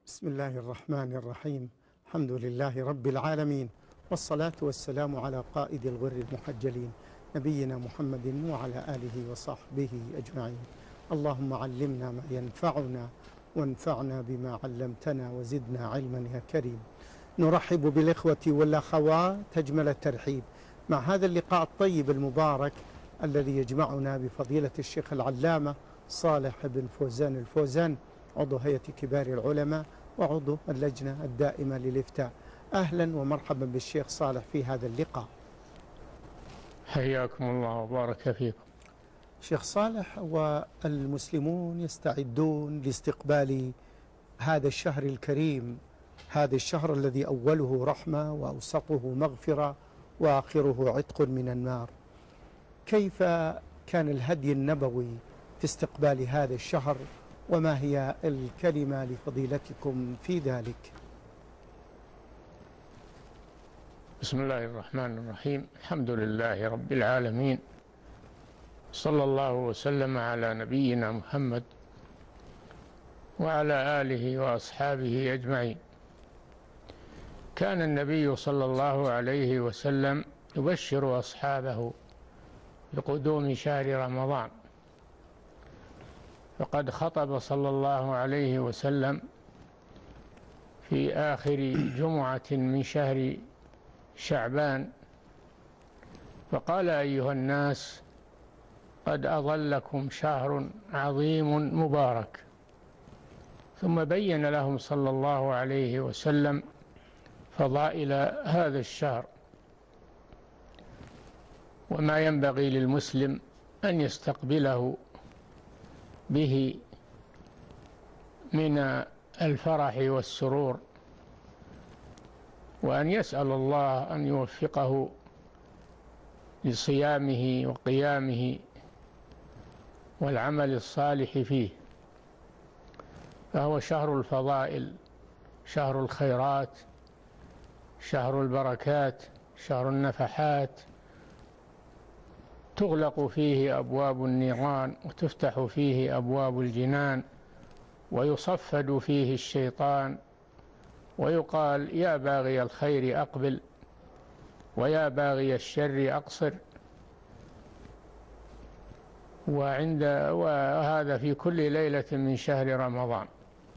بسم الله الرحمن الرحيم. الحمد لله رب العالمين، والصلاة والسلام على قائد الغر المحجلين نبينا محمد وعلى آله وصحبه أجمعين. اللهم علمنا ما ينفعنا وانفعنا بما علمتنا وزدنا علما يا كريم. نرحب بالإخوة والأخوات أجمل الترحيب مع هذا اللقاء الطيب المبارك الذي يجمعنا بفضيلة الشيخ العلامة صالح بن فوزان الفوزان، عضو هيئة كبار العلماء وعضو اللجنة الدائمة للإفتاء. أهلا ومرحبا بالشيخ صالح في هذا اللقاء. حياكم الله وبارك فيكم. شيخ صالح، والمسلمون يستعدون لاستقبال هذا الشهر الكريم، هذا الشهر الذي أوله رحمة وأوسطه مغفرة وآخره عتق من النار. كيف كان الهدي النبوي في استقبال هذا الشهر، وما هي الكلمة لفضيلتكم في ذلك؟ بسم الله الرحمن الرحيم. الحمد لله رب العالمين، صلى الله وسلم على نبينا محمد وعلى آله وأصحابه أجمعين. كان النبي صلى الله عليه وسلم يبشر أصحابه بقدوم شهر رمضان، فقد خطب صلى الله عليه وسلم في آخر جمعة من شهر شعبان فقال: أيها الناس، قد أظلكم شهر عظيم مبارك. ثم بين لهم صلى الله عليه وسلم فضائل هذا الشهر وما ينبغي للمسلم أن يستقبله به من الفرح والسرور، وأن يسأل الله أن يوفقه لصيامه وقيامه والعمل الصالح فيه. فهو شهر الفضائل، شهر الخيرات، شهر البركات، شهر النفحات، تغلق فيه أبواب النيران وتفتح فيه أبواب الجنان، ويصفد فيه الشيطان، ويقال: يا باغي الخير أقبل ويا باغي الشر أقصر. وهذا في كل ليلة من شهر رمضان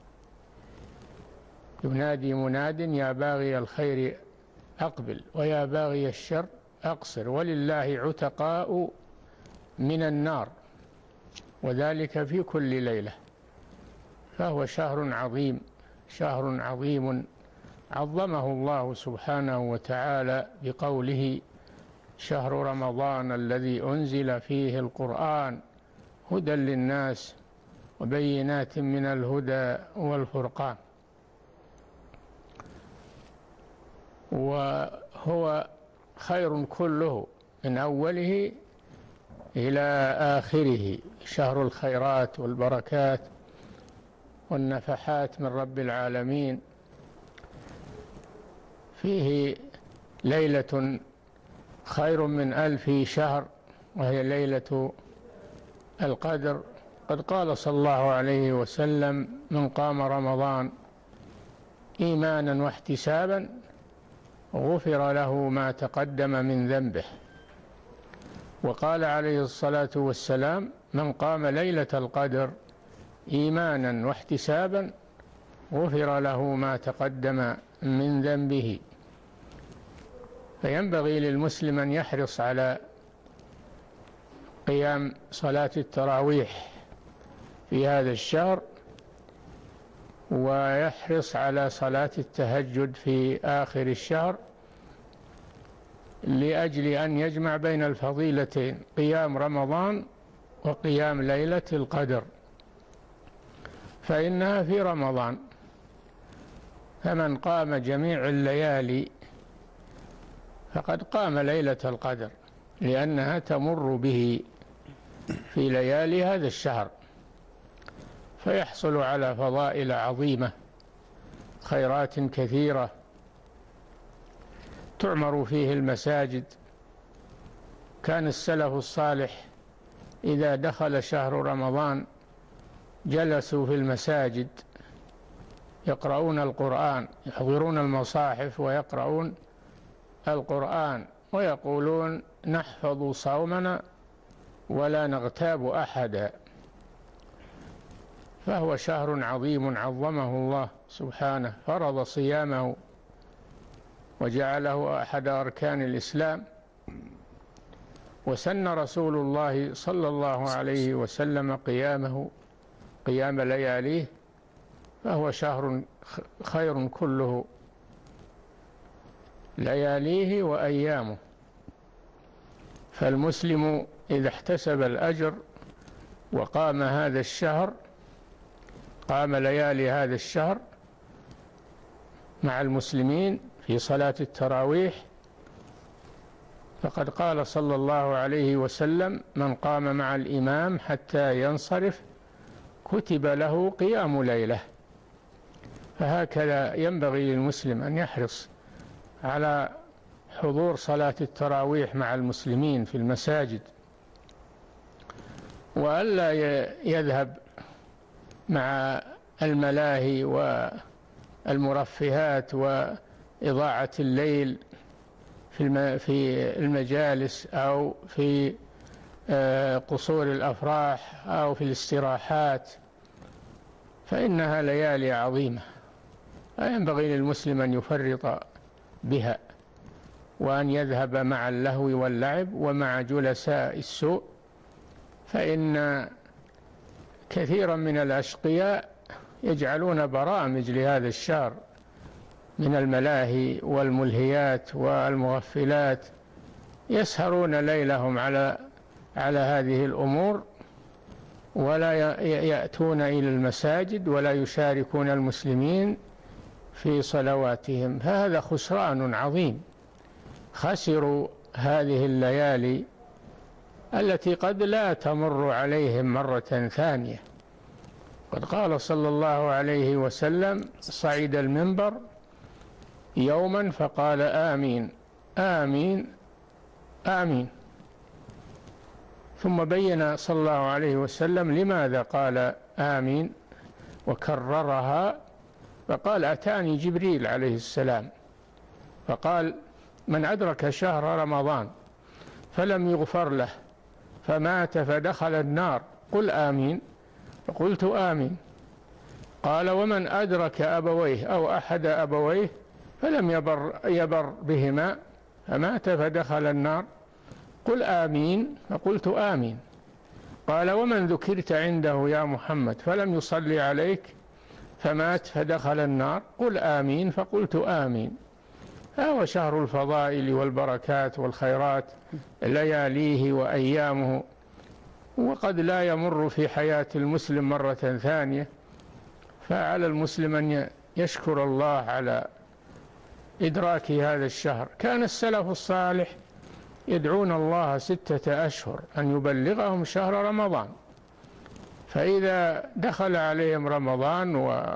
ينادي مناد: يا باغي الخير أقبل ويا باغي الشر أقصر، ولله عتقاء من النار، وذلك في كل ليلة. فهو شهر عظيم، شهر عظيم عظمه الله سبحانه وتعالى بقوله: شهر رمضان الذي أنزل فيه القرآن هدى للناس وبينات من الهدى والفرقان. وهو خير كله من أوله إلى آخره، شهر الخيرات والبركات والنفحات من رب العالمين. فيه ليلة خير من 1000 شهر، وهي ليلة القدر. قد قال صلى الله عليه وسلم: من قام رمضان إيمانا واحتسابا غفر له ما تقدم من ذنبه. وقال عليه الصلاة والسلام: من قام ليلة القدر إيمانا واحتسابا غفر له ما تقدم من ذنبه. فينبغي للمسلم أن يحرص على قيام صلاة التراويح في هذا الشهر، ويحرص على صلاة التهجد في آخر الشهر، لأجل أن يجمع بين الفضيلتين: قيام رمضان وقيام ليلة القدر، فإنها في رمضان. فمن قام جميع الليالي فقد قام ليلة القدر، لأنها تمر به في ليالي هذا الشهر، فيحصل على فضائل عظيمة، خيرات كثيرة، تعمر فيه المساجد. كان السلف الصالح إذا دخل شهر رمضان جلسوا في المساجد يقرؤون القرآن، يحضرون المصاحف ويقرؤون القرآن ويقولون نحفظ صومنا ولا نغتاب أحدا. فهو شهر عظيم عظمه الله سبحانه، فرض صيامه وجعله أحد أركان الإسلام، وسن رسول الله صلى الله عليه وسلم قيام لياليه، فهو شهر خير كله، لياليه وأيامه. فالمسلم إذا احتسب الأجر وقام هذا الشهر، قام ليالي هذا الشهر مع المسلمين في صلاة التراويح، فقد قال صلى الله عليه وسلم: من قام مع الإمام حتى ينصرف كتب له قيام ليلة. فهكذا ينبغي للمسلم أن يحرص على حضور صلاة التراويح مع المسلمين في المساجد، وألا يذهب مع الملاهي والمرفهات وإضاعة الليل في المجالس أو في قصور الأفراح أو في الاستراحات، فإنها ليالي عظيمة، لا ينبغي للمسلم أن يفرط بها، وأن يذهب مع اللهو واللعب ومع جلساء السوء، فإن كثيرا من الأشقياء يجعلون برامج لهذا الشهر من الملاهي والملهيات والمغفلات، يسهرون ليلهم على هذه الأمور، ولا يأتون إلى المساجد ولا يشاركون المسلمين في صلواتهم، فهذا خسران عظيم. خسروا هذه الليالي التي قد لا تمر عليهم مرة ثانية. قد قال صلى الله عليه وسلم: صعد المنبر يوما فقال: آمين آمين آمين، ثم بين صلى الله عليه وسلم لماذا قال آمين وكررها، فقال: أتاني جبريل عليه السلام فقال: من أدرك شهر رمضان فلم يغفر له فمات فدخل النار قل آمين، فقلت آمين. قال: ومن أدرك أبويه أو أحد أبويه فلم يبر بهما فمات فدخل النار قل آمين، فقلت آمين. قال: ومن ذكرت عنده يا محمد فلم يصلي عليك فمات فدخل النار قل آمين، فقلت آمين. فهو شهر الفضائل والبركات والخيرات، لياليه وأيامه، وقد لا يمر في حياة المسلم مرة ثانية، فعلى المسلم أن يشكر الله على إدراك هذا الشهر. كان السلف الصالح يدعون الله 6 أشهر أن يبلغهم شهر رمضان، فإذا دخل عليهم رمضان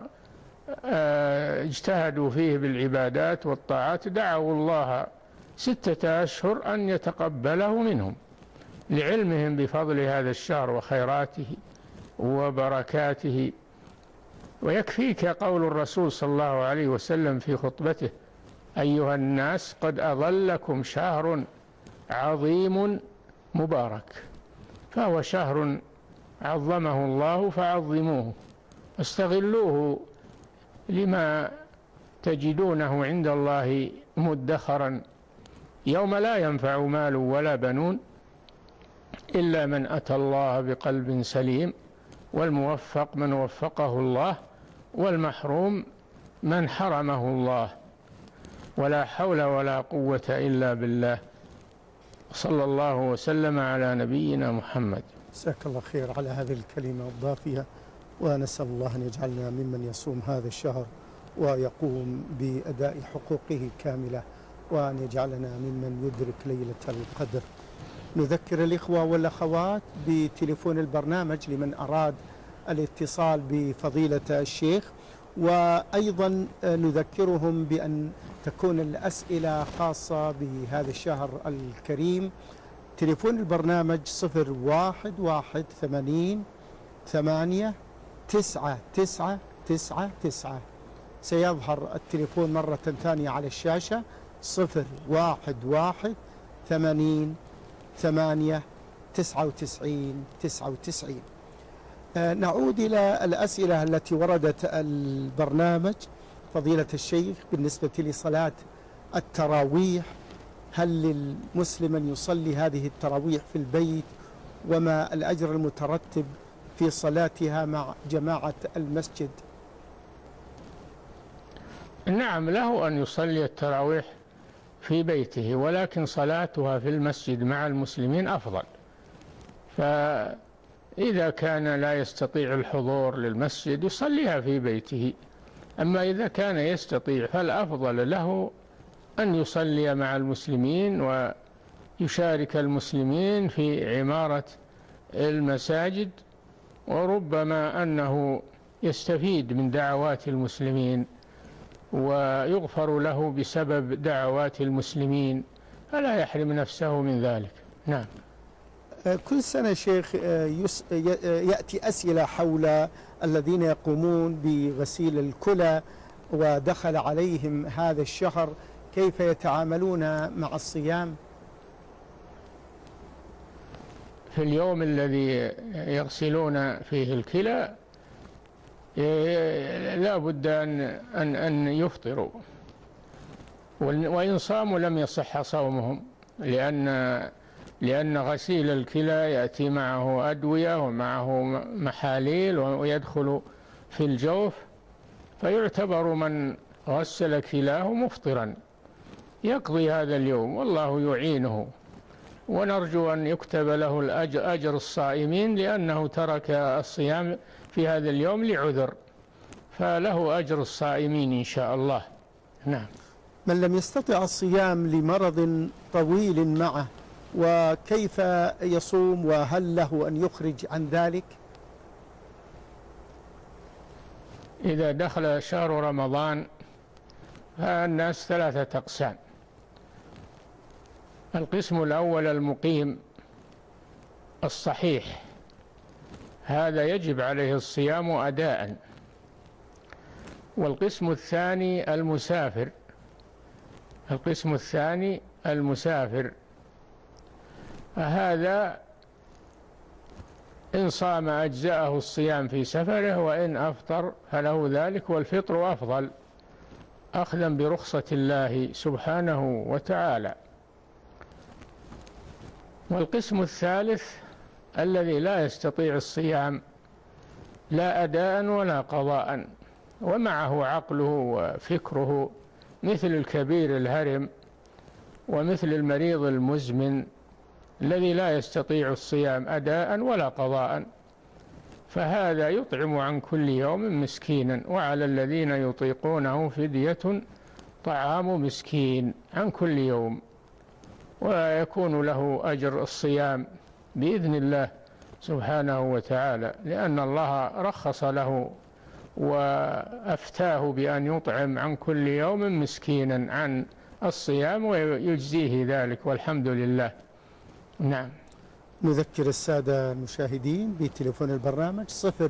واجتهدوا فيه بالعبادات والطاعات دعوا الله 6 أشهر أن يتقبله منهم، لعلمهم بفضل هذا الشهر وخيراته وبركاته. ويكفيك قول الرسول صلى الله عليه وسلم في خطبته: أيها الناس قد أظلكم شهر عظيم مبارك. فهو شهر عظمه الله فعظموه، استغلوه لما تجدونه عند الله مدخرا يوم لا ينفع مال ولا بنون إلا من أتى الله بقلب سليم، والموفق من وفقه الله، والمحروم من حرمه الله. ولا حول ولا قوة إلا بالله. صلى الله وسلم على نبينا محمد. جزاك الله خير على هذه الكلمة الضافية، ونسأل الله أن يجعلنا ممن يصوم هذا الشهر ويقوم بأداء حقوقه كاملة، وأن يجعلنا ممن يدرك ليلة القدر. نذكر الإخوة والأخوات بتليفون البرنامج لمن أراد الاتصال بفضيلة الشيخ، وأيضا نذكرهم بأن تكون الأسئلة خاصة بهذا الشهر الكريم. تليفون البرنامج 011-80-8-9-9-9-9. سيظهر التليفون مرة ثانية على الشاشة: 011-8-99-99. نعود إلى الأسئلة التي وردت البرنامج. فضيلة الشيخ، بالنسبة لصلاة التراويح، هل للمسلم أن يصلي هذه التراويح في البيت؟ وما الأجر المترتب في صلاتها مع جماعة المسجد؟ نعم، له أن يصلي التراويح في بيته، ولكن صلاتها في المسجد مع المسلمين أفضل. فإذا كان لا يستطيع الحضور للمسجد يصليها في بيته، أما إذا كان يستطيع فالأفضل له أن يصلي مع المسلمين ويشارك المسلمين في عمارة المساجد، وربما أنه يستفيد من دعوات المسلمين ويغفر له بسبب دعوات المسلمين، فلا يحرم نفسه من ذلك. نعم. كل سنة شيخ يأتي أسئلة حول الذين يقومون بغسيل الكلى ودخل عليهم هذا الشهر، كيف يتعاملون مع الصيام؟ في اليوم الذي يغسلون فيه الكلى لا بد أن يفطروا، وإن صاموا لم يصح صومهم، لأن غسيل الكلى يأتي معه أدوية ومعه محاليل ويدخل في الجوف، فيعتبر من غسل كلاه مفطرا، يقضي هذا اليوم والله يعينه، ونرجو أن يكتب له أجر الصائمين، لأنه ترك الصيام في هذا اليوم لعذر، فله أجر الصائمين إن شاء الله. نعم. من لم يستطع الصيام لمرض طويل معه، وكيف يصوم؟ وهل له أن يخرج عن ذلك؟ إذا دخل شهر رمضان فالناس ثلاثة أقسام. القسم الأول المقيم الصحيح، هذا يجب عليه الصيام أداء. والقسم الثاني المسافر، هذا إن صام أجزأه الصيام في سفره، وإن أفطر فله ذلك، والفطر أفضل أخذا برخصة الله سبحانه وتعالى. والقسم الثالث الذي لا يستطيع الصيام لا أداء ولا قضاء، ومعه عقله وفكره، مثل الكبير الهرم ومثل المريض المزمن الذي لا يستطيع الصيام أداء ولا قضاء، فهذا يطعم عن كل يوم مسكينا، وعلى الذين يطيقونه فدية طعام مسكين عن كل يوم، ويكون له أجر الصيام بإذن الله سبحانه وتعالى، لأن الله رخص له وأفتاه بأن يطعم عن كل يوم مسكينا عن الصيام، ويجزيه ذلك، والحمد لله. نعم. نذكر السادة المشاهدين بتليفون البرنامج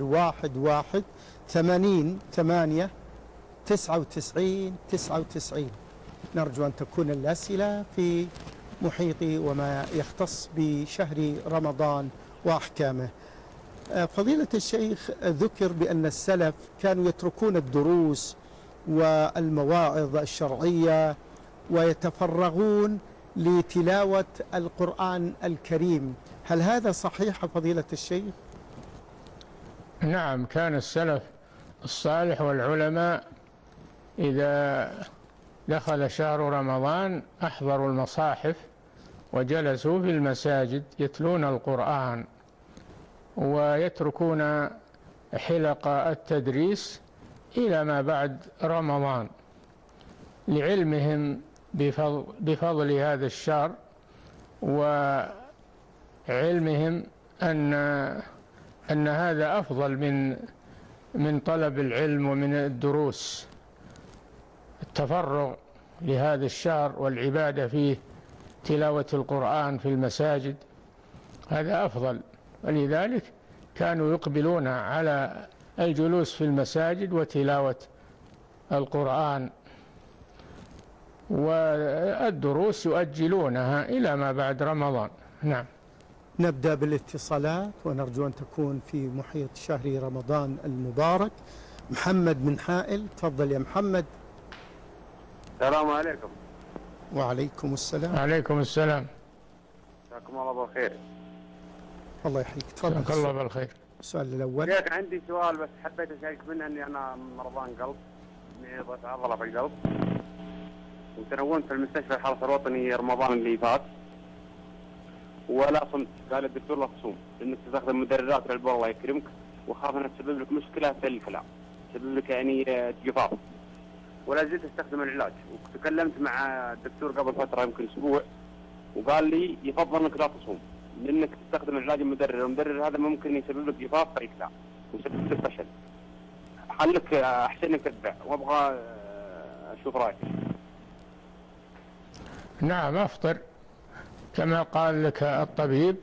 011-8-99-99. نرجو أن تكون الأسئلة في محيط وما يختص بشهر رمضان وأحكامه. فضيلة الشيخ، ذكر بأن السلف كانوا يتركون الدروس والمواعظ الشرعية ويتفرغون لتلاوة القرآن الكريم، هل هذا صحيح فضيلة الشيخ؟ نعم، كان السلف الصالح والعلماء إذا دخل شهر رمضان أحضروا المصاحف وجلسوا في المساجد يتلون القرآن، ويتركون حلق التدريس إلى ما بعد رمضان، لعلمهم بفضل هذا الشهر، وعلمهم أن هذا أفضل من طلب العلم ومن الدروس. التفرغ لهذا الشهر والعبادة فيه، تلاوة القرآن في المساجد، هذا أفضل، ولذلك كانوا يقبلون على الجلوس في المساجد وتلاوة القرآن، والدروس يؤجلونها إلى ما بعد رمضان. نعم. نبدأ بالاتصالات ونرجو أن تكون في محيط شهر رمضان المبارك. محمد من حائل، تفضل يا محمد. السلام عليكم. وعليكم السلام. عليكم السلام. جزاكم الله بالخير. الله يحييك، تفضل. جزاك الله بالخير. السؤال الأول. شيخ عندي سؤال بس حبيت أشارك منه إني أنا مرضان قلب، إني ضغط عضلة في القلب، وتنونت في المستشفى الحرس الوطني رمضان اللي فات ولا صمت. قال الدكتور لا تصوم لأنك تستخدم مدررات للبول الله يكرمك، وخاف أنها تسبب لك مشكلة في الكلى، تسبب لك يعني جفاف، ولا زلت استخدم العلاج. وتكلمت مع الدكتور قبل فترة يمكن أسبوع وقال لي يفضل انك لا تصوم لانك تستخدم العلاج المدرر، والمدرر هذا ممكن يسبب لك جفاف في الكلى ويسبب لك فشل. حلك احسن انك تتبع، وابغى اشوف رايك. نعم، افطر كما قال لك الطبيب،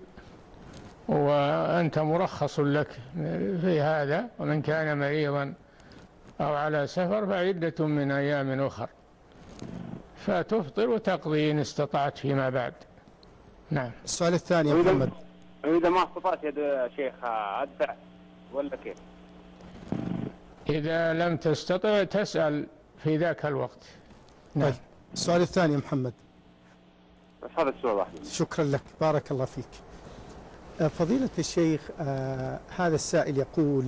وأنت مرخص لك في هذا. ومن كان مريضا أو على سفر فعدة من أيام أخر، فتفطر وتقضي إن استطعت فيما بعد. نعم. السؤال الثاني يا محمد. إذا ما استطعت يا شيخ أدفع ولا كيف؟ إذا لم تستطع تسأل في ذاك الوقت. نعم. السؤال الثاني يا محمد. بس هذا السؤال واحد. شكرا لك، بارك الله فيك. فضيلة الشيخ، هذا السائل يقول: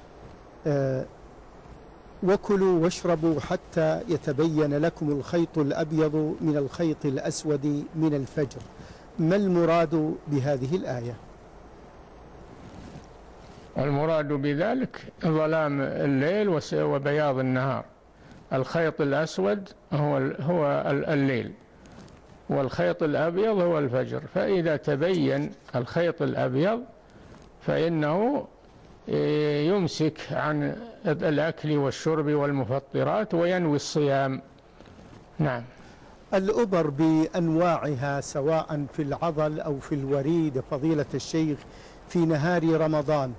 وكلوا واشربوا حتى يتبين لكم الخيط الأبيض من الخيط الأسود من الفجر، ما المراد بهذه الآية؟ المراد بذلك ظلام الليل وبياض النهار. الخيط الأسود هو الليل، والخيط الأبيض هو الفجر. فإذا تبين الخيط الأبيض فإنه يمسك عن الأكل والشرب والمفطرات وينوي الصيام. نعم. الإبر بأنواعها سواء في العضل أو في الوريد فضيلة الشيخ في نهار رمضان.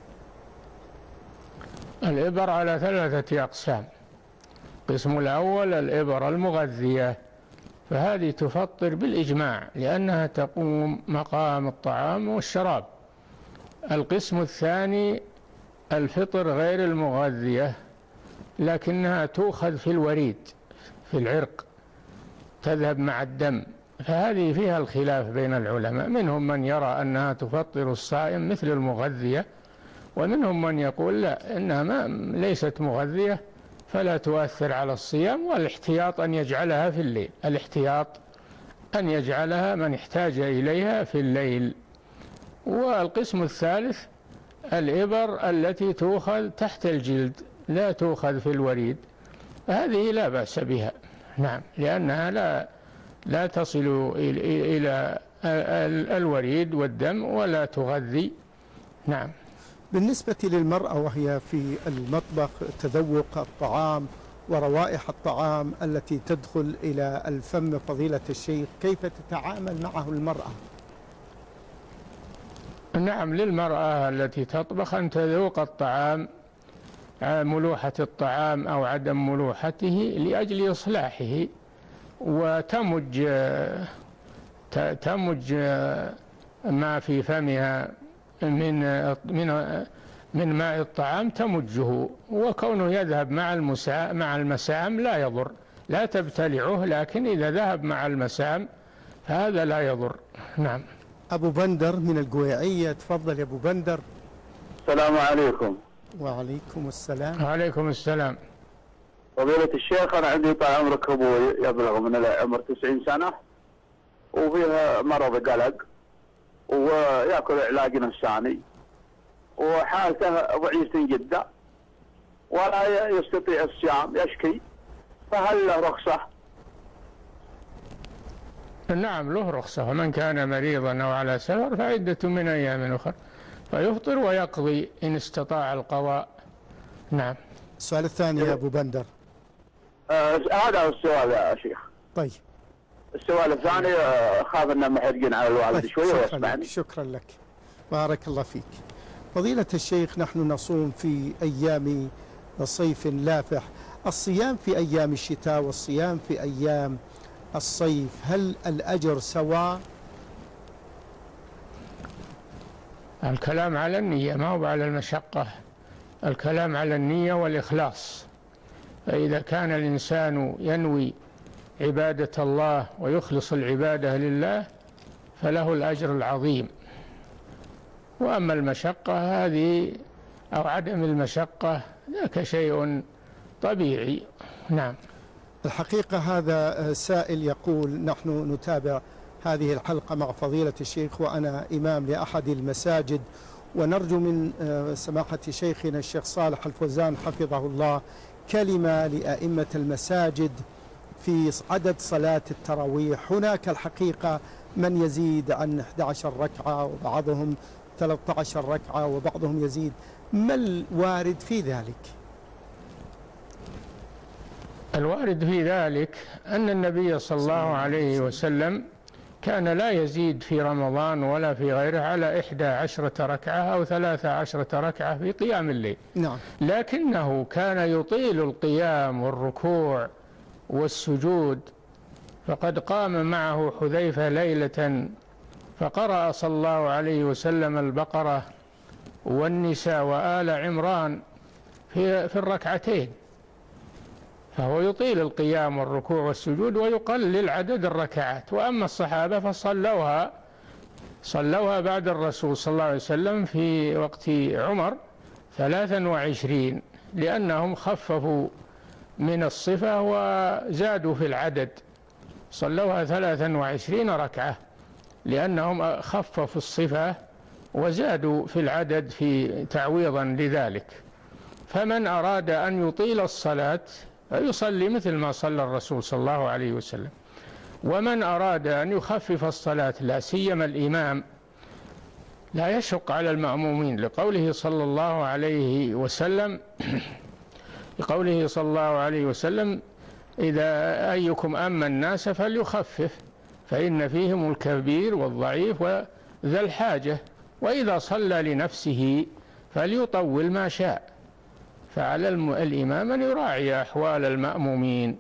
الإبر على 3 أقسام. القسم الأول الإبر المغذية، فهذه تفطر بالإجماع لأنها تقوم مقام الطعام والشراب. القسم الثاني الفطر غير المغذية، لكنها تؤخذ في الوريد في العرق، تذهب مع الدم، فهذه فيها الخلاف بين العلماء. منهم من يرى أنها تفطر الصائم مثل المغذية، ومنهم من يقول لا، إنها ليست مغذية فلا تؤثر على الصيام، والاحتياط أن يجعلها في الليل. الاحتياط أن يجعلها من احتاج إليها في الليل. والقسم الثالث الإبر التي تؤخذ تحت الجلد، لا تؤخذ في الوريد، هذه لا بأس بها. نعم، لأنها لا تصل إلى الوريد والدم ولا تغذي. نعم. بالنسبة للمرأة وهي في المطبخ، تذوق الطعام وروائح الطعام التي تدخل إلى الفم فضيلة الشيخ، كيف تتعامل معه المرأة؟ نعم، للمرأة التي تطبخ أن تذوق الطعام، ملوحة الطعام أو عدم ملوحته، لأجل إصلاحه، وتمج ما في فمها من ماء الطعام تمجه، وكونه يذهب مع المسام لا يضر، لا تبتلعه، لكن إذا ذهب مع المسام هذا لا يضر. نعم. أبو بندر من القويعية، تفضل يا أبو بندر. السلام عليكم. وعليكم السلام. وعليكم السلام. فضيلة الشيخ، أنا عندي طال عمرك أبوي يبلغ من العمر 90 سنة وفيها مرض قلق ويأكل علاج نفساني وحالته ضعيفة جدا ولا يستطيع الصيام، يشكي، فهل له رخصة؟ نعم، له رخصة. ومن كان مريضا أو على سفر فعدة من أيام أخر، فيفطر ويقضي إن استطاع القضاء. نعم. السؤال الثاني يا أبو بندر. هذا هو السؤال يا شيخ. طيب. السؤال الثاني خاف أننا محرجين على الوالد طيب. شوية ويسمعني. شكرا لك، بارك الله فيك. فضيلة الشيخ، نحن نصوم في أيام صيف لافح، الصيام في أيام الشتاء والصيام في أيام الصيف هل الأجر سواء؟ الكلام على النية ما هو على المشقة، الكلام على النية والإخلاص. فإذا كان الإنسان ينوي عبادة الله ويخلص العبادة لله فله الأجر العظيم. وأما المشقة هذه أو عدم المشقة ذاك شيء طبيعي. نعم. الحقيقة هذا سائل يقول: نحن نتابع هذه الحلقة مع فضيلة الشيخ وأنا إمام لأحد المساجد، ونرجو من سماحة شيخنا الشيخ صالح الفوزان حفظه الله كلمة لأئمة المساجد في عدد صلاة التراويح. هناك الحقيقة من يزيد عن 11 ركعة وبعضهم 13 ركعة وبعضهم يزيد، ما الوارد في ذلك؟ الوارد في ذلك أن النبي صلى الله عليه وسلم كان لا يزيد في رمضان ولا في غيره على 11 ركعة أو 13 ركعة في قيام الليل. نعم. لكنه كان يطيل القيام والركوع والسجود، فقد قام معه حذيفة ليلة فقرأ صلى الله عليه وسلم البقرة والنساء وآل عمران في الركعتين، فهو يطيل القيام والركوع والسجود ويقلل عدد الركعات. وأما الصحابة فصلوها بعد الرسول صلى الله عليه وسلم في وقت عمر 23، لأنهم خففوا من الصفة وزادوا في العدد، صلوها 23 ركعة لأنهم خففوا الصفة وزادوا في العدد في تعويضا لذلك. فمن أراد أن يطيل الصلاة يصلي مثل ما صلى الرسول صلى الله عليه وسلم، ومن أراد أن يخفف الصلاة لا سيما الإمام لا يشق على المأمومين لقوله صلى الله عليه وسلم إذا أيكم أما الناس فليخفف فإن فيهم الكبير والضعيف وذا الحاجة، وإذا صلى لنفسه فليطول ما شاء. فعلى الإمام أن يراعي أحوال المأمومين،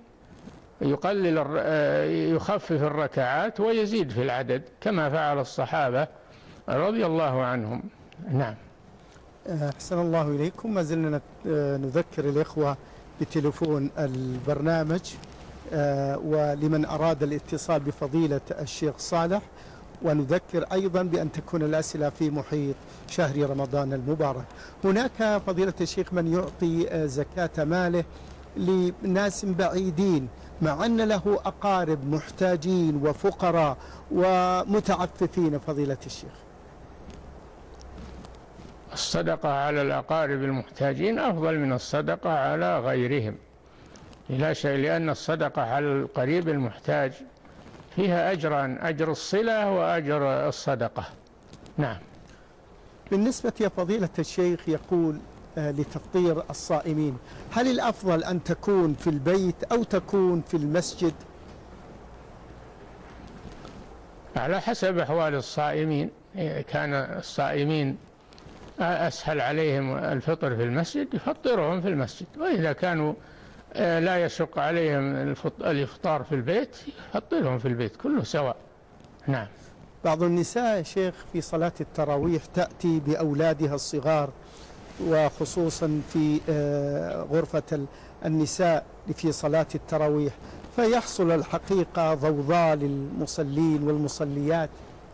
يخفف الركعات ويزيد في العدد كما فعل الصحابة رضي الله عنهم. نعم. أحسن الله إليكم. ما زلنا نذكر الإخوة بتليفون البرنامج، ولمن أراد الاتصال بفضيلة الشيخ صالح، ونذكر أيضا بأن تكون الأسئلة في محيط شهر رمضان المبارك. هناك فضيلة الشيخ من يعطي زكاة ماله لناس بعيدين مع أن له أقارب محتاجين وفقراء ومتعففين فضيلة الشيخ. الصدقة على الأقارب المحتاجين أفضل من الصدقة على غيرهم لا شيء، لأن الصدقة على القريب المحتاج فيها أجران: أجر الصلة وأجر الصدقة. نعم. بالنسبة يا فضيلة الشيخ يقول لتفطير الصائمين، هل الأفضل أن تكون في البيت أو تكون في المسجد؟ على حسب أحوال الصائمين. إذا كان الصائمين أسهل عليهم الفطر في المسجد يفطرهم في المسجد، وإذا كانوا لا يشق عليهم الإفطار في البيت يفطرهم في البيت، كله سواء. نعم. بعض النساء يا شيخ في صلاة التراويح تأتي بأولادها الصغار، وخصوصا في غرفة النساء في صلاة التراويح، فيحصل الحقيقة ضوضاء للمصلين والمصليات.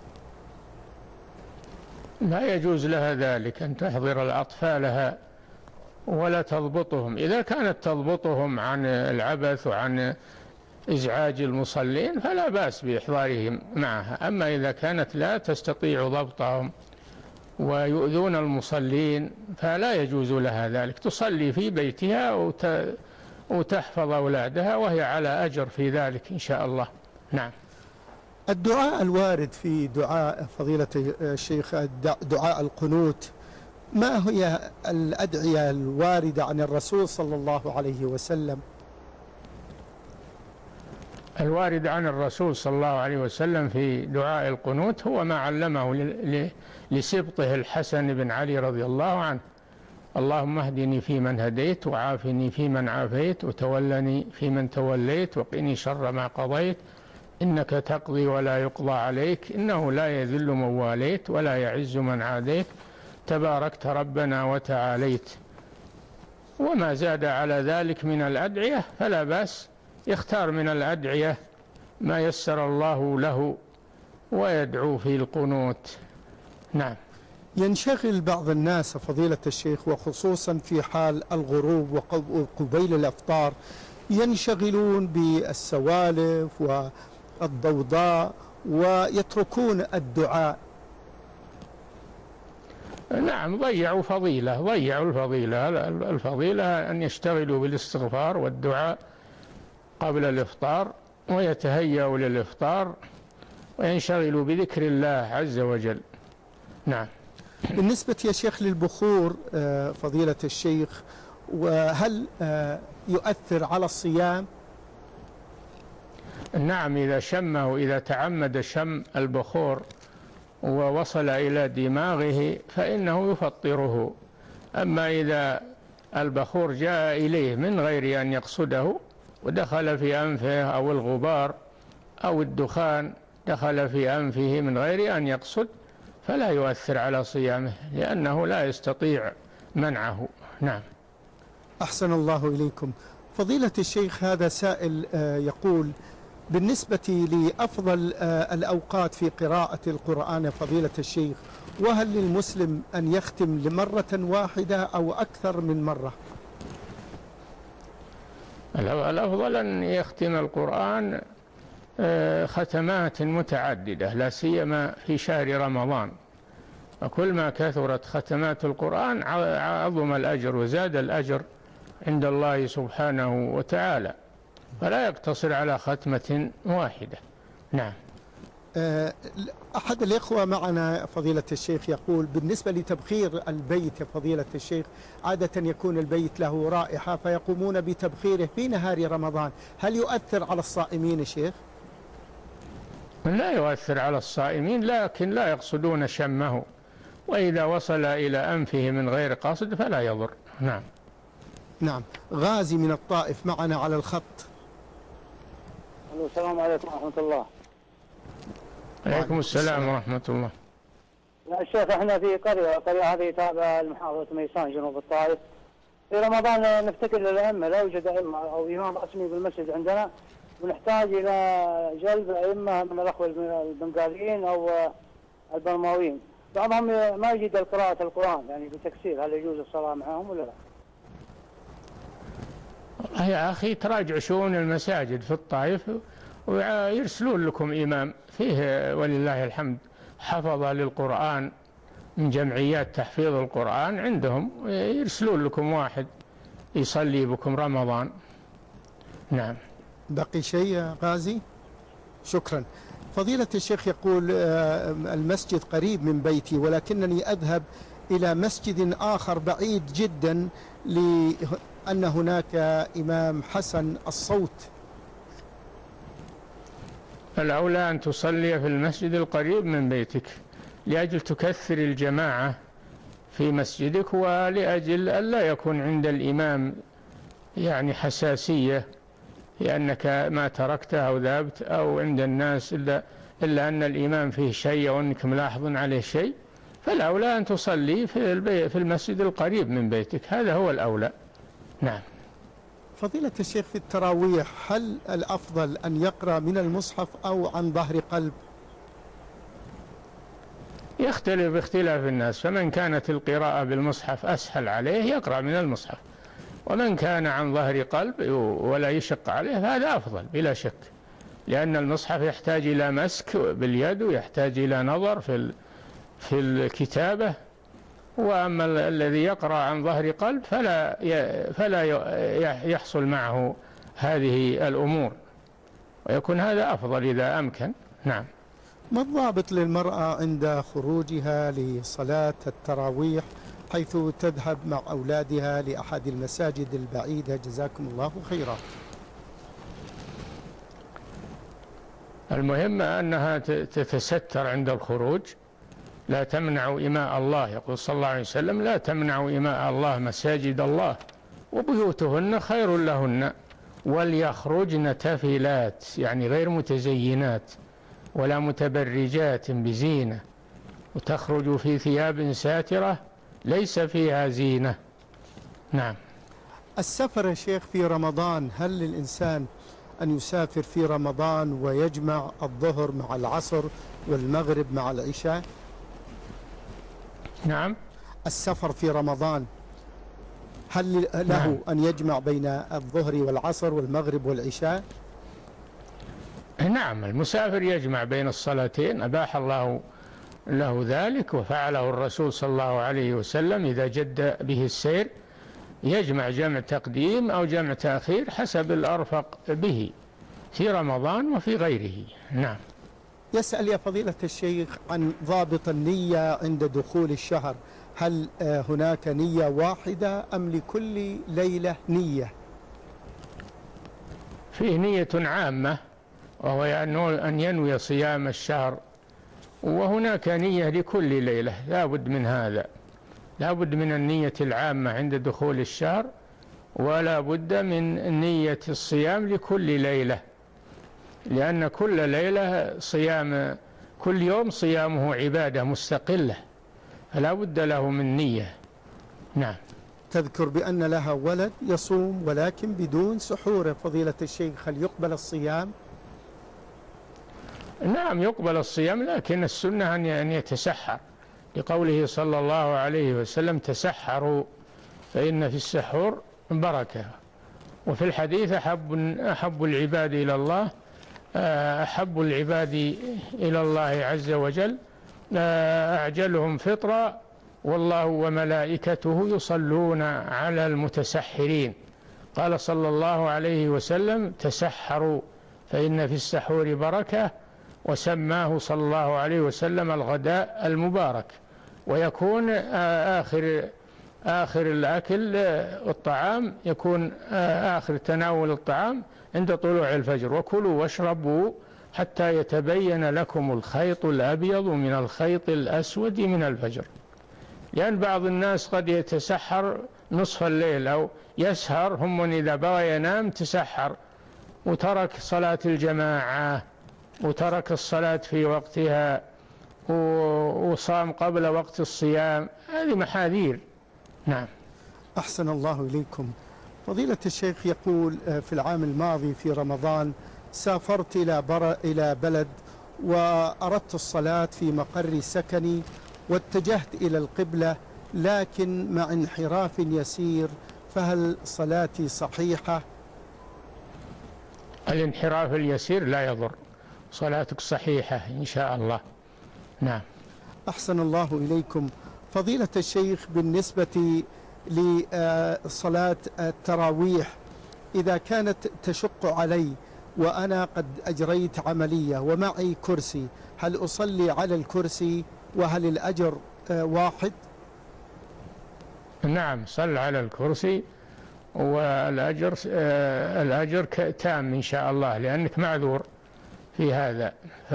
لا يجوز لها ذلك أن تحضر الأطفالها ولا تضبطهم. إذا كانت تضبطهم عن العبث وعن إزعاج المصلين فلا بأس بإحضارهم معها. أما إذا كانت لا تستطيع ضبطهم ويؤذون المصلين فلا يجوز لها ذلك، تصلي في بيتها وتحفظ أولادها وهي على أجر في ذلك إن شاء الله. نعم. الدعاء الوارد في دعاء فضيلة الشيخ دعاء القنوت، ما هي الأدعية الواردة عن الرسول صلى الله عليه وسلم؟ الوارد عن الرسول صلى الله عليه وسلم في دعاء القنوت هو ما علمه لسبطه الحسن بن علي رضي الله عنه، اللهم اهدني فيمن هديت، وعافني فيمن عافيت، وتولني فيمن توليت، وقني شر ما قضيت، إنك تقضي ولا يقضى عليك، إنه لا يذل من واليت ولا يعز من عاديت، تباركت ربنا وتعاليت. وما زاد على ذلك من الأدعية فلا بأس يختار من الأدعية ما يسر الله له ويدعو في القنوت. نعم. ينشغل بعض الناس فضيلة الشيخ، وخصوصا في حال الغروب وقبيل الإفطار، ينشغلون بالسوالف والضوضاء ويتركون الدعاء. نعم، ضيعوا الفضيلة. الفضيلة أن يشتغلوا بالاستغفار والدعاء قبل الإفطار، ويتهيأوا للإفطار، وينشغلوا بذكر الله عز وجل. نعم. بالنسبة يا شيخ للبخور فضيلة الشيخ، وهل يؤثر على الصيام؟ نعم، إذا تعمد شم البخور ووصل إلى دماغه فإنه يفطره. أما إذا البخور جاء إليه من غير أن يقصده ودخل في أنفه، أو الغبار أو الدخان دخل في أنفه من غير أن يقصد، فلا يؤثر على صيامه، لأنه لا يستطيع منعه. نعم. أحسن الله إليكم فضيلة الشيخ. هذا سائل يقول: بالنسبة لأفضل الأوقات في قراءة القرآن فضيلة الشيخ، وهل للمسلم أن يختم لمرة واحدة أو أكثر من مرة؟ الأفضل أن يختم القرآن ختمات متعددة، لا سيما في شهر رمضان، وكل ما كثرت ختمات القرآن عظم الأجر وزاد الأجر عند الله سبحانه وتعالى، فلا يقتصر على ختمة واحدة. نعم. أحد الإخوة معنا فضيلة الشيخ يقول: بالنسبة لتبخير البيت فضيلة الشيخ، عادة يكون البيت له رائحة فيقومون بتبخيره في نهار رمضان، هل يؤثر على الصائمين شيخ؟ لا يؤثر على الصائمين، لكن لا يقصدون شمه، وإذا وصل إلى أنفه من غير قصد فلا يضر. نعم. نعم. غازي من الطائف معنا على الخط. السلام عليكم ورحمة الله. عليكم السلام ورحمة الله. يا شيخ، احنا في قرية هذه تابعة لمحافظة ميسان جنوب الطائف. في رمضان نفتقر للأئمة، لا يوجد أئمة أو إمام رسمي بالمسجد عندنا، ونحتاج إلى جلب أئمة من الأخوة البنغاليين أو البرماويين. بعضهم ما يجيد قراءة القرآن يعني بتكسير، هل يجوز الصلاة معهم ولا لا؟ يا أخي، تراجع شؤون المساجد في الطائف ويرسلون لكم إمام فيه ولله الحمد حفظ للقرآن من جمعيات تحفيظ القرآن عندهم، يرسلون لكم واحد يصلي بكم رمضان. نعم. بقي شيء يا غازي؟ شكرا. فضيلة الشيخ يقول: المسجد قريب من بيتي، ولكنني أذهب إلى مسجد آخر بعيد جدا لأن هناك إمام حسن الصوت. الأولى أن تصلي في المسجد القريب من بيتك لأجل تكثر الجماعة في مسجدك، ولأجل ألا يكون عند الإمام يعني حساسية لأنك ما تركته أو ذهبت، أو عند الناس إلا أن الإمام فيه شيء أو أنك ملاحظ عليه شيء، فالأولى أن تصلي في المسجد القريب من بيتك، هذا هو الأولى. نعم. فضيلة الشيخ، في التراويح هل الأفضل أن يقرأ من المصحف أو عن ظهر قلب؟ يختلف باختلاف الناس، فمن كانت القراءة بالمصحف أسهل عليه يقرأ من المصحف، ومن كان عن ظهر قلب ولا يشق عليه فهذا أفضل بلا شك، لأن المصحف يحتاج إلى مسك باليد ويحتاج إلى نظر في الكتابة، وأما الذي يقرأ عن ظهر قلب فلا يحصل معه هذه الأمور، ويكون هذا أفضل إذا أمكن. نعم. ما الضابط للمرأة عند خروجها لصلاة التراويح حيث تذهب مع أولادها لأحد المساجد البعيدة؟ جزاكم الله خيرا. المهم أنها تتستر عند الخروج، لا تمنعوا إماء الله، يقول صلى الله عليه وسلم: لا تمنعوا إماء الله مساجد الله وبيوتهن خير لهن وليخرجن تفلات، يعني غير متزينات ولا متبرجات بزينة، وتخرج في ثياب ساترة ليس فيها زينة. نعم. السفر يا شيخ في رمضان، هل للإنسان أن يسافر في رمضان ويجمع الظهر مع العصر والمغرب مع العشاء؟ نعم. السفر في رمضان هل له نعم. أن يجمع بين الظهر والعصر والمغرب والعشاء؟ نعم، المسافر يجمع بين الصلاتين، أباح الله له ذلك وفعله الرسول صلى الله عليه وسلم إذا جد به السير، يجمع جمع تقديم أو جمع تأخير حسب الأرفق به في رمضان وفي غيره. نعم. يسأل يا فضيلة الشيخ عن ضابط النية عند دخول الشهر، هل هناك نية واحدة أم لكل ليلة نية؟ فيه نية عامة وهو أن ينوي صيام الشهر، وهناك نية لكل ليلة، لا بد من هذا، لا بد من النية العامة عند دخول الشهر، ولا بد من نية الصيام لكل ليلة، لأن كل ليلة صيام، كل يوم صيامه عبادة مستقلة، فلا بد له من نية. نعم. تذكر بأن لها ولد يصوم ولكن بدون سحور، فضيلة الشيخ هل يقبل الصيام؟ نعم يقبل الصيام، لكن السنة أن يتسحر، لقوله صلى الله عليه وسلم: تسحروا فإن في السحور بركة. وفي الحديث: أحب العباد إلى الله، أحب العباد إلى الله عز وجل أعجلهم فطرا والله وملائكته يصلون على المتسحرين. قال صلى الله عليه وسلم: تسحروا فإن في السحور بركة، وسماه صلى الله عليه وسلم الغداء المبارك، ويكون آخر الأكل الطعام، يكون آخر تناول الطعام عند طلوع الفجر: وكلوا واشربوا حتى يتبين لكم الخيط الأبيض من الخيط الأسود من الفجر. لأن بعض الناس قد يتسحر نصف الليل أو يسهر، هم إذا بغى ينام تسحر وترك صلاة الجماعة وترك الصلاة في وقتها وصام قبل وقت الصيام، هذه محاذير. نعم. أحسن الله إليكم. فضيلة الشيخ يقول: في العام الماضي في رمضان سافرت إلى بلد وأردت الصلاة في مقر سكني واتجهت إلى القبلة، لكن مع انحراف يسير، فهل صلاتي صحيحة؟ الانحراف اليسير لا يضر، صلاتك صحيحة إن شاء الله. نعم. أحسن الله إليكم. فضيلة الشيخ، بالنسبة لصلاة التراويح، إذا كانت تشق علي وأنا قد أجريت عملية ومعي كرسي، هل أصلي على الكرسي وهل الأجر واحد؟ نعم، صل على الكرسي والأجر تام إن شاء الله، لأنك معذور في هذا.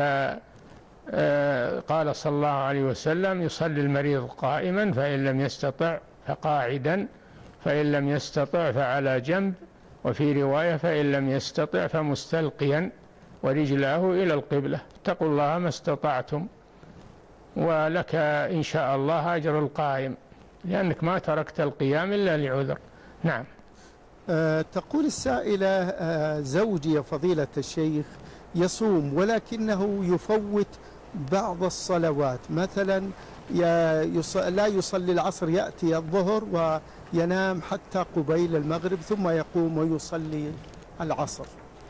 فقال صلى الله عليه وسلم: يصلي المريض قائما فإن لم يستطع فقاعدا، فإن لم يستطع فعلى جنب، وفي رواية: فإن لم يستطع فمستلقيا ورجلاه إلى القبلة. اتقوا الله ما استطعتم، ولك إن شاء الله أجر القائم، لأنك ما تركت القيام إلا لعذر. نعم. تقول السائلة: زوجي يا فضيلة الشيخ يصوم ولكنه يفوت بعض الصلوات، مثلا لا يصلي العصر، يأتي الظهر وينام حتى قبيل المغرب ثم يقوم ويصلي العصر.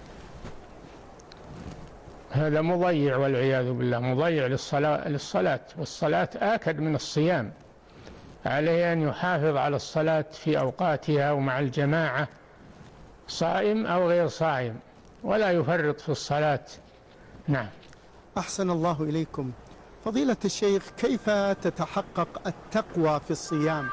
هذا مضيع والعياذ بالله، مضيع للصلاة، والصلاة آكد من الصيام، عليه أن يحافظ على الصلاة في أوقاتها ومع الجماعة، صائم أو غير صائم، ولا يفرط في الصلاة. نعم. أحسن الله إليكم. فضيلة الشيخ، كيف تتحقق التقوى في الصيام؟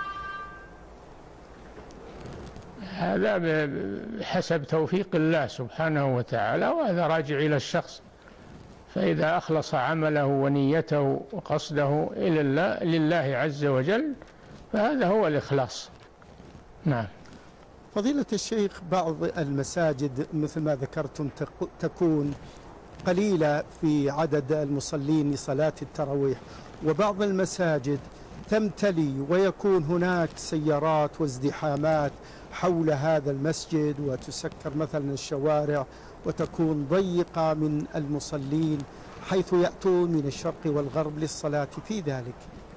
هذا بحسب توفيق الله سبحانه وتعالى، وهذا راجع إلى الشخص، فإذا أخلص عمله ونيته وقصده إلى الله لله عز وجل فهذا هو الإخلاص. نعم. فضيلة الشيخ، بعض المساجد مثل ما ذكرتم تكون قليلة في عدد المصلين لصلاة التراويح، وبعض المساجد تمتلي ويكون هناك سيارات وازدحامات حول هذا المسجد وتسكر مثلا الشوارع وتكون ضيقة من المصلين حيث يأتون من الشرق والغرب للصلاة في ذلك.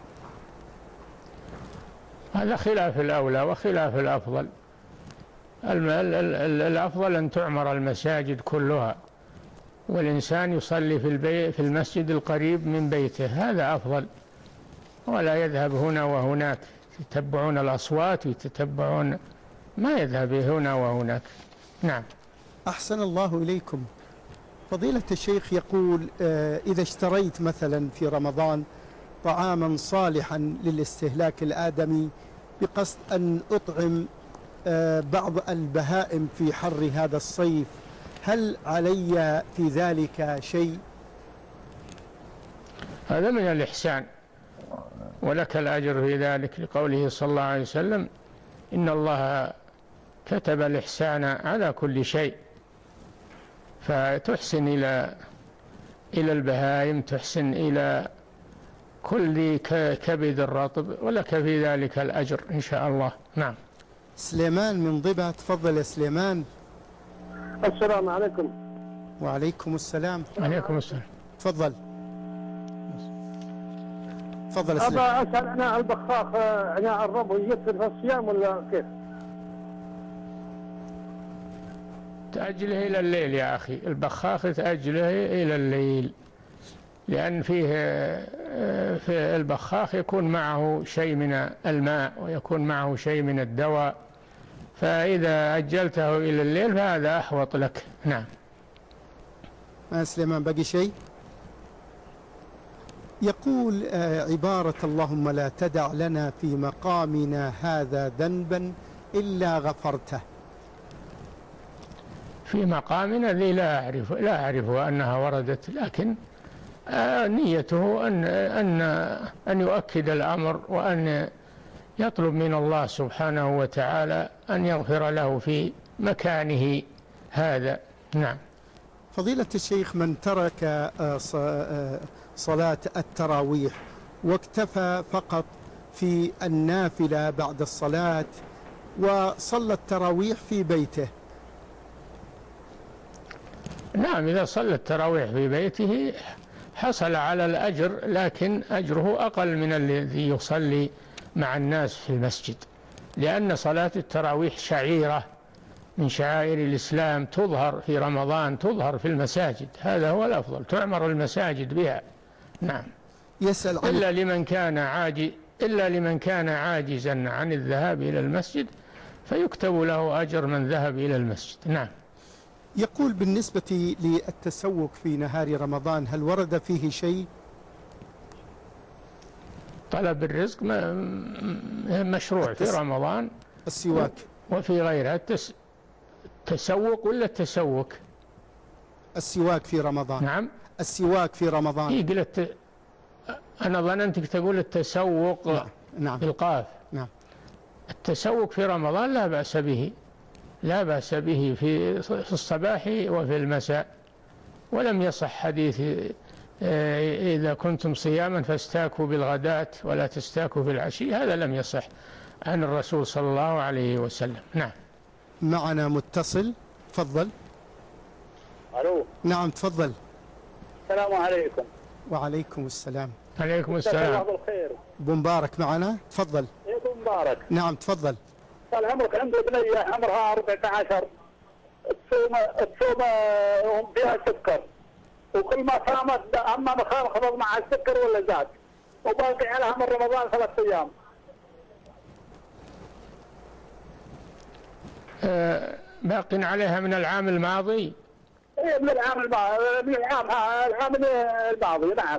هذا خلاف الأولى وخلاف الأفضل. الأفضل أن تعمر المساجد كلها والإنسان يصلي في المسجد القريب من بيته، هذا أفضل، ولا يذهب هنا وهناك يتتبعون الأصوات ويتتبعون، ما يذهب هنا وهناك. نعم. أحسن الله إليكم. فضيلة الشيخ يقول إذا اشتريت مثلا في رمضان طعاما صالحا للاستهلاك الآدمي بقصد أن أطعم بعض البهائم في حر هذا الصيف، هل علي في ذلك شيء؟ هذا من الإحسان ولك الأجر في ذلك، لقوله صلى الله عليه وسلم: إن الله كتب الإحسان على كل شيء، فتحسن إلى البهائم، تحسن إلى كل كبد الرطب، ولك في ذلك الأجر إن شاء الله. نعم. سليمان من ضبع، تفضل يا سليمان. السلام عليكم. وعليكم السلام. عليكم السلام. تفضل. تفضل أبا أسأل عناء البخاخ، عناء الرب يكثر في الصيام ولا كيف؟ تأجله إلى الليل يا أخي، البخاخ تأجله إلى الليل، لأن فيه في البخاخ يكون معه شيء من الماء ويكون معه شيء من الدواء، فإذا أجلته إلى الليل فهذا أحوط لك. نعم. سليمان بقي شيء؟ يقول عبارة اللهم لا تدع لنا في مقامنا هذا ذنبا إلا غفرته. في مقامنا ذي لا أعرف أنها وردت، لكن نيته أن يؤكد الأمر وأن يطلب من الله سبحانه وتعالى أن يغفر له في مكانه هذا. نعم. فضيلة الشيخ، من ترك صلاة التراويح واكتفى فقط في النافلة بعد الصلاة وصلى التراويح في بيته. نعم، إذا صلى التراويح في بيته حصل على الأجر، لكن أجره أقل من الذي يصلي مع الناس في المسجد، لأن صلاة التراويح شعيرة من شعائر الإسلام، تظهر في رمضان، تظهر في المساجد، هذا هو الأفضل، تعمر المساجد بها. نعم. يسأل عن إلا لمن كان عاجزا عن الذهاب إلى المسجد فيكتب له أجر من ذهب إلى المسجد. نعم. يقول بالنسبة للتسوق في نهار رمضان هل ورد فيه شيء؟ طلب الرزق مشروع في رمضان، السواك وفي غيرها. التسوق ولا التسوق؟ السواك في رمضان. نعم. السواك في رمضان. أنا ظننتك تقول التسوق. نعم. بالقاف. نعم. التسوق في رمضان لا بأس به، لا بأس به في الصباح وفي المساء، ولم يصح حديث إذا كنتم صياما فاستاكوا بالغداة ولا تستاكوا في العشي، هذا لم يصح عن الرسول صلى الله عليه وسلم. نعم. معنا متصل، تفضل. ألو. نعم تفضل. السلام عليكم. وعليكم السلام. عليكم السلام. الله بالخير. أبو مبارك معنا، تفضل. أبو مبارك. نعم تفضل. طال عمرك، عندي بنية عمرها 14 تصوم فيها سكر، وكل ما صامت أما خفض مع السكر ولا زاد، وباقي عليها من رمضان 3 أيام. باق عليها من العام الماضي. إيه، من العام الماضي. نعم.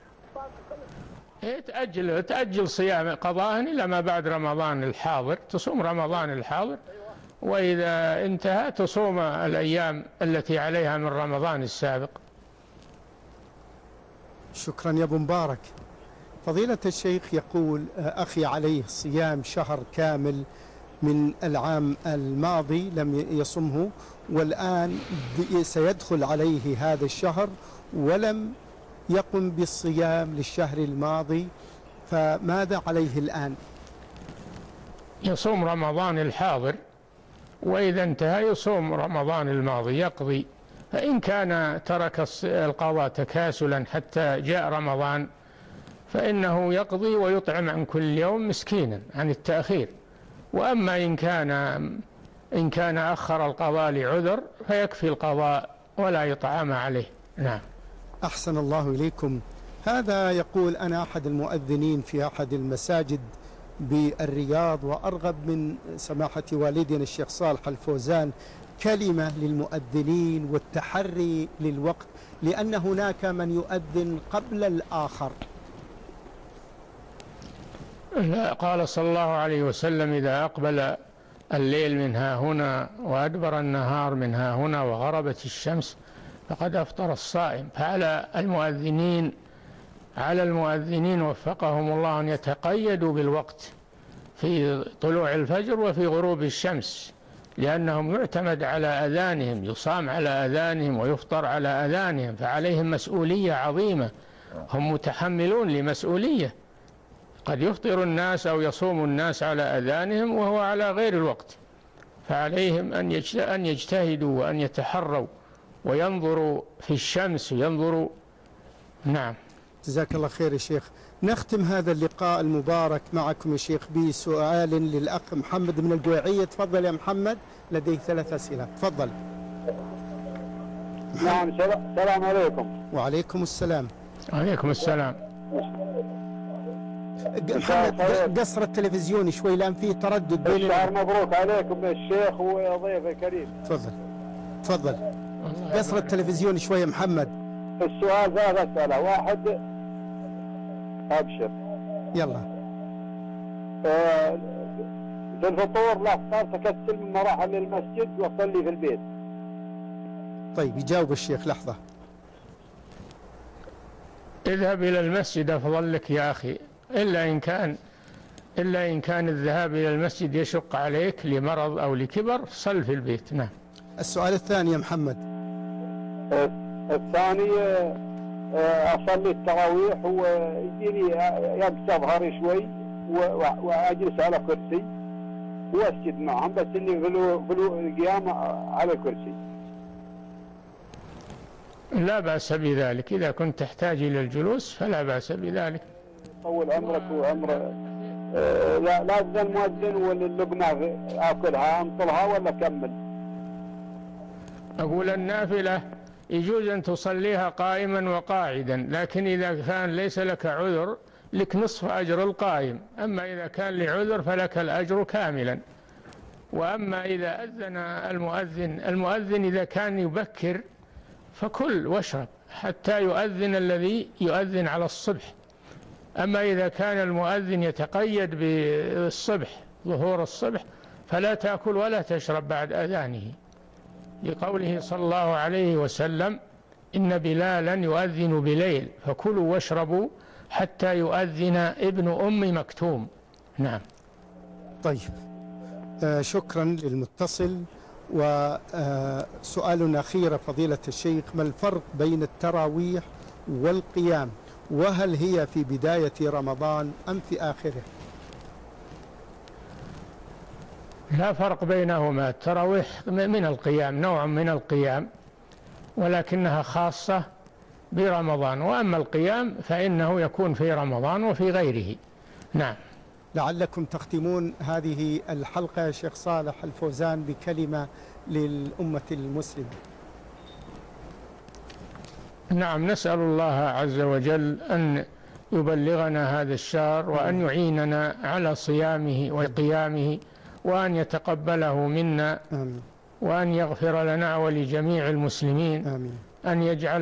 تأجل صيام قضاء إلى ما بعد رمضان الحاضر، تصوم رمضان الحاضر، وإذا انتهى تصوم الأيام التي عليها من رمضان السابق. شكرا يا أبو مبارك. فضيلة الشيخ يقول أخي عليه صيام شهر كامل من العام الماضي لم يصمه، والآن سيدخل عليه هذا الشهر ولم يقم بالصيام للشهر الماضي، فماذا عليه الآن؟ يصوم رمضان الحاضر، وإذا انتهى يصوم رمضان الماضي يقضي. فإن كان ترك القضاء تكاسلا حتى جاء رمضان فإنه يقضي ويطعم عن كل يوم مسكينا عن التأخير. وأما إن كان أخر القضاء لعذر فيكفي القضاء ولا يطعم عليه. نعم. أحسن الله إليكم. هذا يقول أنا أحد المؤذنين في أحد المساجد بالرياض، وأرغب من سماحة والدنا الشيخ صالح الفوزان كلمة للمؤذنين والتحري للوقت، لأن هناك من يؤذن قبل الآخر. قال صلى الله عليه وسلم: إذا أقبل الليل من ها هنا وأدبر النهار من ها هنا وغربت الشمس فقد أفطر الصائم. فعلى المؤذنين وفقهم الله أن يتقيدوا بالوقت في طلوع الفجر وفي غروب الشمس، لأنهم يعتمد على أذانهم، يصام على أذانهم ويفطر على أذانهم، فعليهم مسؤولية عظيمة، هم متحملون لمسؤولية. قد يفطر الناس أو يصوم الناس على أذانهم وهو على غير الوقت، فعليهم أن يجتهدوا وأن يتحروا وينظروا في الشمس وينظروا. نعم. جزاك الله خير يا شيخ. نختم هذا اللقاء المبارك معكم يا شيخ بسؤال للأخ محمد من الجويعية. تفضل يا محمد، لديه 3 أسئلة. تفضل. نعم. السلام عليكم. وعليكم السلام. عليكم السلام. محمد قصر التلفزيون شوي لأن فيه تردد بين الشهر مبروك عليكم يا الشيخ وضيف الكريم. تفضل. قصر التلفزيون شوي يا محمد. السؤال 3 أسئلة. واحد، أبشر يلا. في الفطور لا أفطر تكسل من مراحل للمسجد وأصلي في البيت. طيب يجاوب الشيخ. لحظة. اذهب إلى المسجد أفضل لك يا أخي، إلا إن كان الذهاب إلى المسجد يشق عليك لمرض أو لكبر، صل في البيت. نعم. السؤال الثاني يا محمد. الثاني، أصلي التراويح ويجيني يبس ظهري شوي وأجلس على كرسي وأسجد معهم، بس إني في القيام على الكرسي. لا بأس بذلك، إذا كنت تحتاج إلى الجلوس فلا بأس بذلك. طول عمرك وعمر. لا المؤذن واللقمة آكلها أنطلها ولا كمل؟ أقول النافلة يجوز أن تصليها قائما وقاعدا، لكن إذا كان ليس لك عذر لك نصف أجر القائم، أما إذا كان لعذر فلك الأجر كاملا. وأما إذا أذن المؤذن إذا كان يبكر فكل واشرب حتى يؤذن الذي يؤذن على الصبح. أما إذا كان المؤذن يتقيد بالصبح، ظهور الصبح، فلا تأكل ولا تشرب بعد أذانه، لقوله صلى الله عليه وسلم: إن بلالا يؤذن بليل فكلوا واشربوا حتى يؤذن ابن أم مكتوم. نعم. طيب، شكرا للمتصل. وسؤال أخير فضيلة الشيخ: ما الفرق بين التراويح والقيام، وهل هي في بداية رمضان أم في آخره؟ لا فرق بينهما. التراويح من القيام، نوع من القيام، ولكنها خاصة برمضان، وأما القيام فإنه يكون في رمضان وفي غيره. نعم. لعلكم تختمون هذه الحلقة يا شيخ صالح الفوزان بكلمة للأمة المسلمة. نعم. نسأل الله عز وجل أن يبلغنا هذا الشهر، وأن يعيننا على صيامه وقيامه، وأن يتقبله منا. آمين. وأن يغفر لنا ولجميع المسلمين. آمين. أن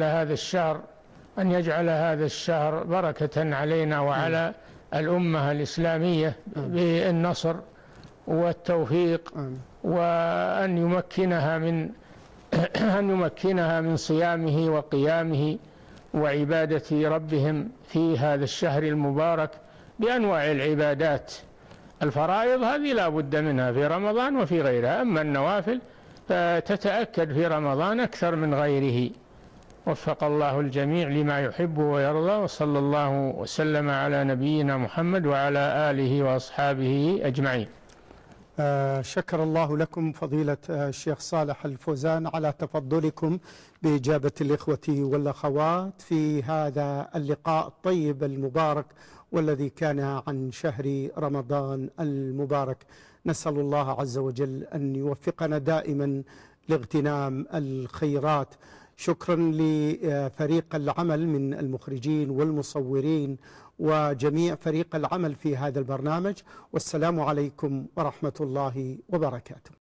يجعل هذا الشهر بركة علينا وعلى الأمة الإسلامية بالنصر والتوفيق. وأن يمكنها من صيامه وقيامه وعبادة ربهم في هذا الشهر المبارك بأنواع العبادات. الفرائض هذه لا بد منها في رمضان وفي غيرها، أما النوافل فتتأكد في رمضان أكثر من غيره. وفق الله الجميع لما يحب ويرضى، وصلى الله وسلم على نبينا محمد وعلى آله وأصحابه أجمعين. شكر الله لكم فضيلة الشيخ صالح الفوزان على تفضلكم بإجابة الإخوة والأخوات في هذا اللقاء الطيب المبارك والذي كان عن شهر رمضان المبارك. نسأل الله عز وجل أن يوفقنا دائما لاغتنام الخيرات. شكرا لفريق العمل من المخرجين والمصورين وجميع فريق العمل في هذا البرنامج، والسلام عليكم ورحمة الله وبركاته.